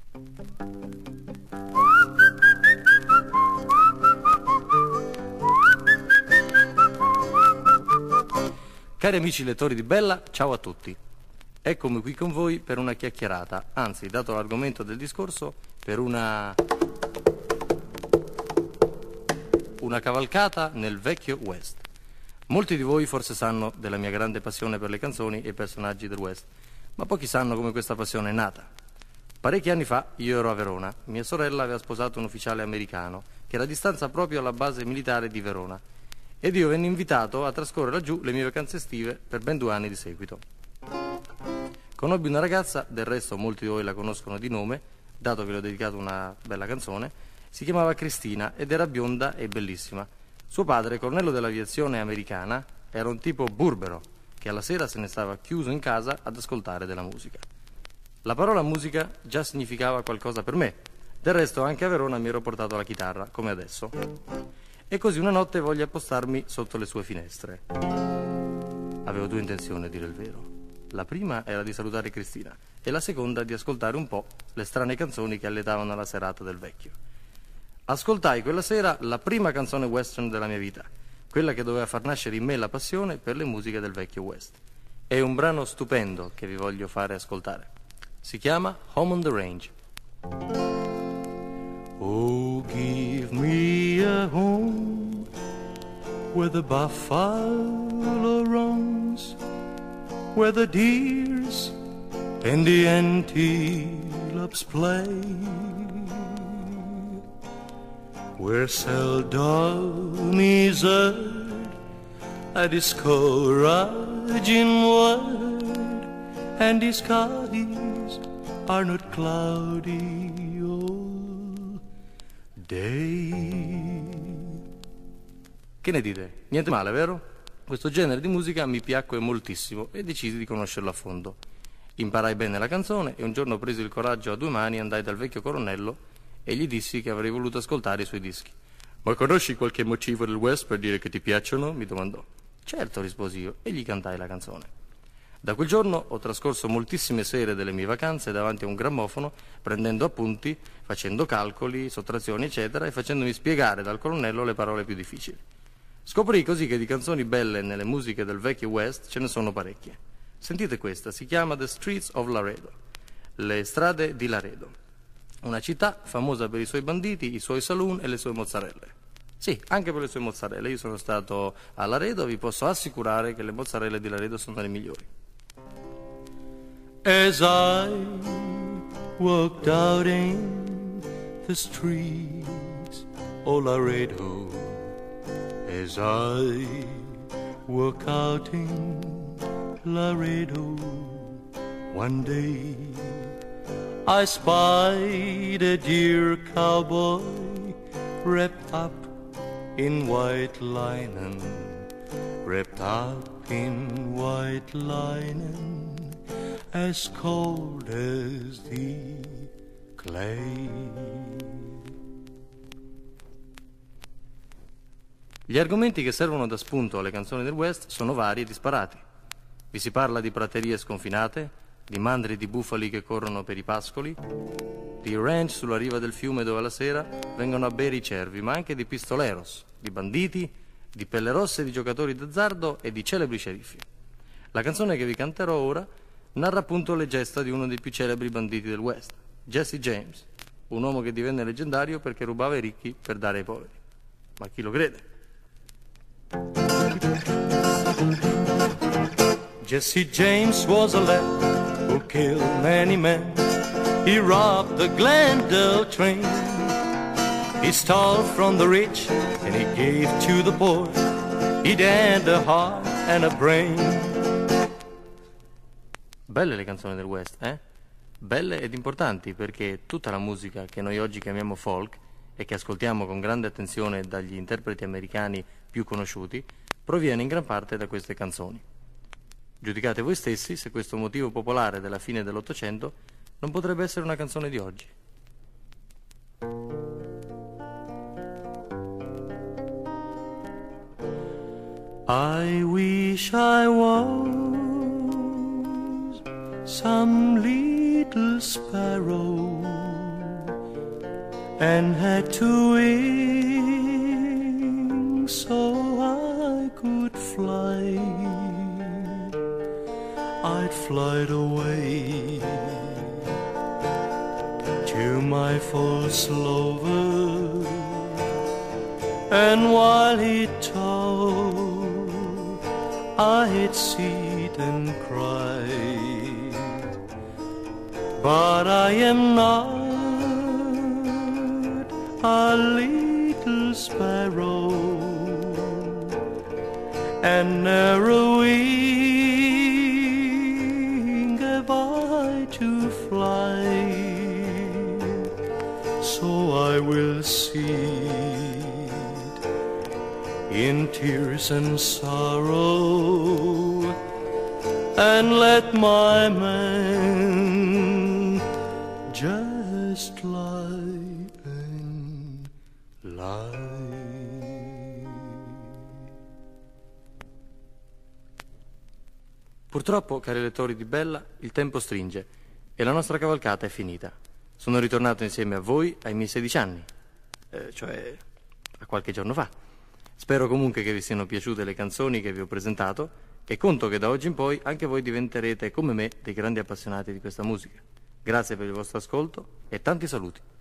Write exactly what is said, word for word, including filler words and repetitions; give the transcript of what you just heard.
Cari amici lettori di Bella, ciao a tutti. Eccomi qui con voi per una chiacchierata, anzi, dato l'argomento del discorso, per una... una cavalcata nel vecchio West. Molti di voi forse sanno della mia grande passione per le canzoni e i personaggi del West, ma pochi sanno come questa passione è nata. Parecchi anni fa io ero a Verona, mia sorella aveva sposato un ufficiale americano che era a distanza proprio alla base militare di Verona ed io venni invitato a trascorrere laggiù le mie vacanze estive per ben due anni di seguito. Conobbi una ragazza, del resto molti di voi la conoscono di nome, dato che le ho dedicato una bella canzone, si chiamava Cristina ed era bionda e bellissima. Suo padre, colonnello dell'aviazione americana, era un tipo burbero che alla sera se ne stava chiuso in casa ad ascoltare della musica. La parola musica già significava qualcosa per me, del resto anche a Verona mi ero portato la chitarra, come adesso. E così una notte voglio appostarmi sotto le sue finestre. Avevo due intenzioni, a dire il vero. La prima era di salutare Cristina e la seconda di ascoltare un po' le strane canzoni che allietavano la serata del vecchio. Ascoltai quella sera la prima canzone western della mia vita, quella che doveva far nascere in me la passione per le musiche del vecchio West. È un brano stupendo che vi voglio fare ascoltare. Si chiama Home on the Range. Oh, give me a home where the buffalo roams, where the deers and the antelopes play, where seldom is heard a discouraging word, and the skies are not cloudy all day. Che ne dite? Niente male, vero? Questo genere di musica mi piacque moltissimo e decisi di conoscerlo a fondo. Imparai bene la canzone e un giorno presi il coraggio a due mani e andai dal vecchio colonnello e gli dissi che avrei voluto ascoltare i suoi dischi. Ma conosci qualche motivo del West per dire che ti piacciono? Mi domandò. Certo, risposi io e gli cantai la canzone. Da quel giorno ho trascorso moltissime sere delle mie vacanze davanti a un grammofono, prendendo appunti, facendo calcoli, sottrazioni, eccetera, e facendomi spiegare dal colonnello le parole più difficili. Scoprì così che di canzoni belle nelle musiche del vecchio West ce ne sono parecchie. Sentite questa, si chiama The Streets of Laredo, le strade di Laredo, una città famosa per i suoi banditi, i suoi saloon e le sue mozzarelle. Sì, anche per le sue mozzarelle. Io sono stato a Laredo, vi posso assicurare che le mozzarelle di Laredo sono le migliori. As I walked out in the streets of Laredo, as I walk out in Laredo, one day I spied a dear cowboy wrapped up in white linen, wrapped up in white linen, as cold as the clay. Gli argomenti che servono da spunto alle canzoni del West sono vari e disparati. Vi si parla di praterie sconfinate, di mandri di bufali che corrono per i pascoli, di ranch sulla riva del fiume dove alla sera vengono a bere i cervi, ma anche di pistoleros, di banditi, di pelle rosse, di giocatori d'azzardo e di celebri sceriffi. La canzone che vi canterò ora narra appunto le gesta di uno dei più celebri banditi del West, Jesse James, un uomo che divenne leggendario perché rubava ai ricchi per dare ai poveri. Ma chi lo crede? Jesse James was a lad who killed many men. He robbed the Glendale train. He stole from the rich and he gave to the poor. He had a heart and a brain. Belle le canzoni del West, eh? Belle ed importanti perché tutta la musica che noi oggi chiamiamo folk e che ascoltiamo con grande attenzione dagli interpreti americani più conosciuti proviene in gran parte da queste canzoni. Giudicate voi stessi se questo motivo popolare della fine dell'Ottocento non potrebbe essere una canzone di oggi. I wish I was some little sparrow and had two wings so I could fly. I'd fly away to my false lover, and while he told, I'd sit and cry. But I am not a little sparrow, and ne'er a wing have I to fly. So I will sit in tears and sorrow, and let my man just lie and lie. Purtroppo, cari lettori di Bella, il tempo stringe e la nostra cavalcata è finita. Sono ritornato insieme a voi ai miei sedici anni, eh, cioè a qualche giorno fa. Spero comunque che vi siano piaciute le canzoni che vi ho presentato e conto che da oggi in poi anche voi diventerete, come me, dei grandi appassionati di questa musica. Grazie per il vostro ascolto e tanti saluti.